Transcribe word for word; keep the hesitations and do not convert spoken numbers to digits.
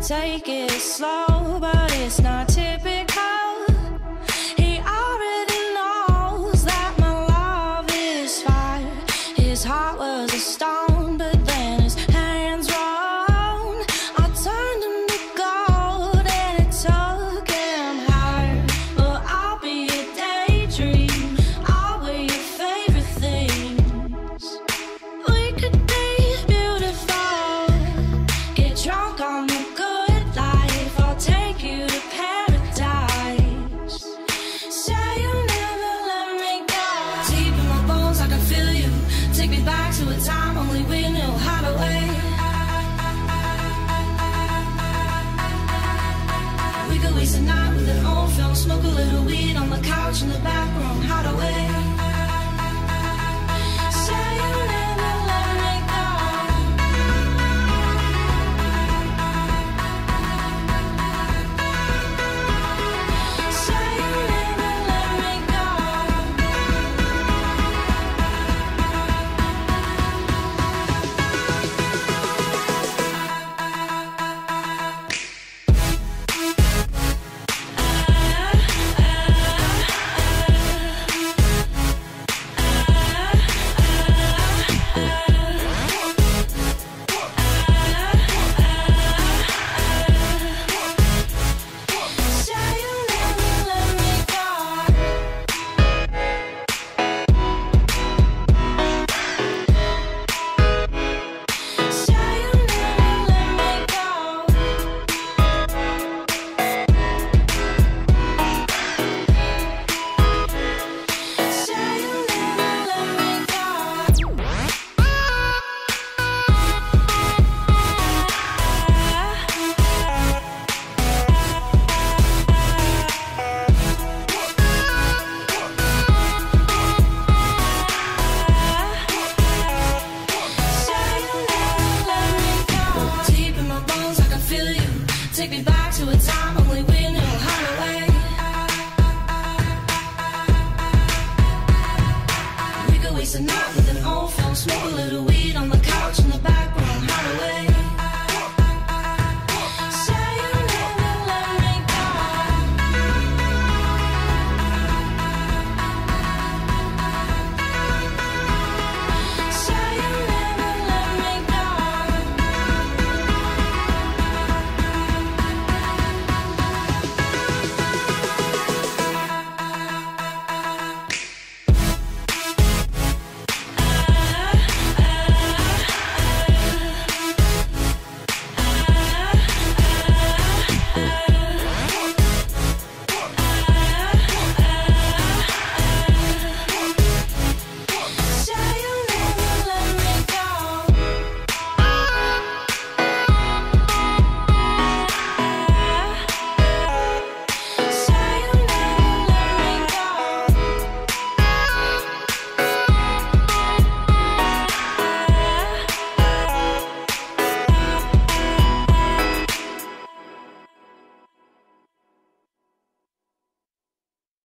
Take it slow, but it's not typical. He already knows that my love is fire. His heart was a stone, but then his hands rolled. I turned him to gold and it took him higher. Well, I'll be a daydream, I'll wear your favorite things. We could be beautiful, get drunk on the good life. I'll take you to paradise. Say you'll never let me go. Deep in my bones I can feel you. Take me back to a time only we knew how to wait. We could waste a night with an old film, smoke a little weed on the couch in the back.